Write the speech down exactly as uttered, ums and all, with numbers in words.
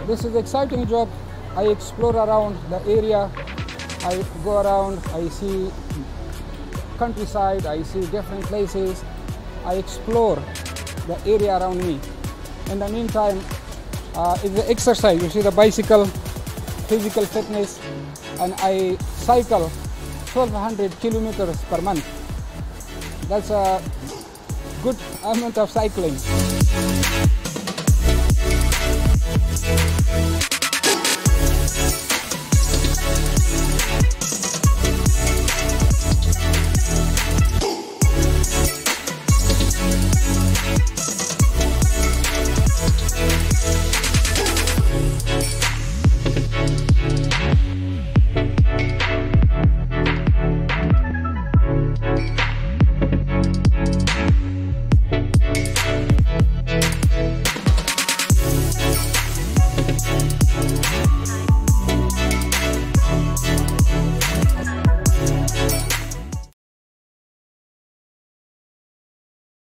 This is an exciting job. I explore around the area. I go around, I see countryside, I see different places. I explore the area around me. In the meantime, uh, it's the exercise. You see the bicycle, physical fitness, and I cycle twelve hundred kilometers per month. That's a good amount of cycling.